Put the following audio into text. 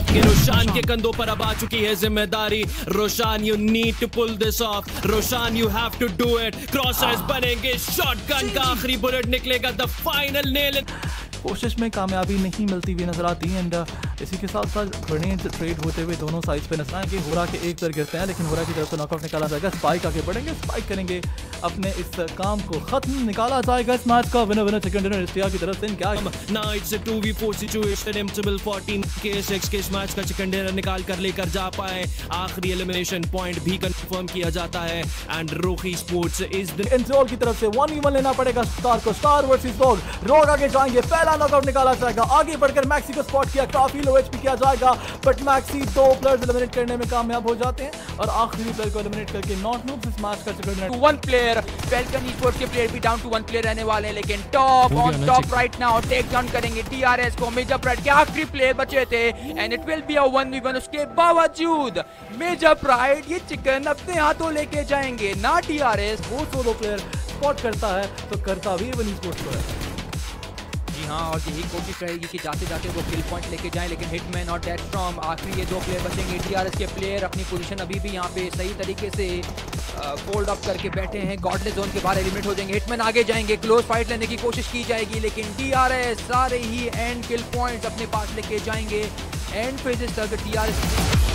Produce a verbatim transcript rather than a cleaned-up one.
कि रोशान के कंधों पर अब आ चुकी है जिम्मेदारी। Roshan, you need to pull this off. Roshan, you have to do it. Crossers बनेंगे, शॉटगन का आखिरी बुलेट निकलेगा, द फाइनल नेल। कोशिश में कामयाबी नहीं मिलती हुई नजर आती है। एंड इसी के साथ साथ ग्रेनेड ट्रेड होते हुए दोनों साइड्स पे नजर आएंगे। होरा के एक पर गिरते हैं लेकिन होरा की तरफ से नॉकआउट निकाला जाएगा। स्पाइक आगे बढ़ेंगे, स्पाइक करेंगे, अपने इस काम को खत्म, निकाला जाएगा इस मैच का winner. Winner chicken dinner Ishtiaq की तरफ से क्या ना it's a two v four situation. Impossible fourteen के सिक्स के इस मैच का चिकन डिनर निकाल कर लेकर जा पाए। आखिरी एलिमिनेशन पॉइंट भी कंफर्म किया जाता है एंड रोही स्पोर्ट्स इज द इंसोल की तरफ से वन वी वन लेना पड़ेगा स्टार को। स्टार वर्सेस रोग। रोग आगे जाएंगे, पहला नॉकआउट निकाला जाएगा। आगे बढ़कर मैक्सी को स्पॉट किया, काफी लो एचपी किया जाएगा बट मैक्सी दो प्लेयर्स एलिमिनेट करने में कामयाब हो जाते हैं और आखिरी प्लेयर को एलिमिनेट करके नॉट नूब्स इस मैच का chicken dinner. One player falcon esports के प्लेयर भी डाउन टू वन प्लेयर रहने वाले हैं लेकिन top on top right now take down करेंगे टीआरएस को। मेजर प्राइड के आखिरी प्लेयर बचे थे and it will be a one v one. उसके बावजूद मेजर प्राइड ये चिकन अपने हाथों लेके जाएंगे ना टीआरएस। वो सोलो प्लेयर स्पॉट करता है तो करता भी वन स्पोर्ट्स को है। जी हाँ, और यही कोशिश रहेगी कि जाते जाते वो किल पॉइंट लेके जाएं लेकिन हिटमैन और डेड स्टॉर्म आखिरी ये दो प्लेयर बचेंगे। टीआरएस के प्लेयर अपनी पोजीशन अभी भी यहाँ पे सही तरीके से फोल्ड अप करके बैठे हैं। गॉडलेस जोन के बाहर एलिमिनेट हो जाएंगे। हिटमैन आगे जाएंगे, क्लोज फाइट लेने की कोशिश की जाएगी लेकिन टीआरएस सारे ही एंड किल पॉइंट्स अपने पास लेके जाएंगे। एंड फेजेस तक टीआरएस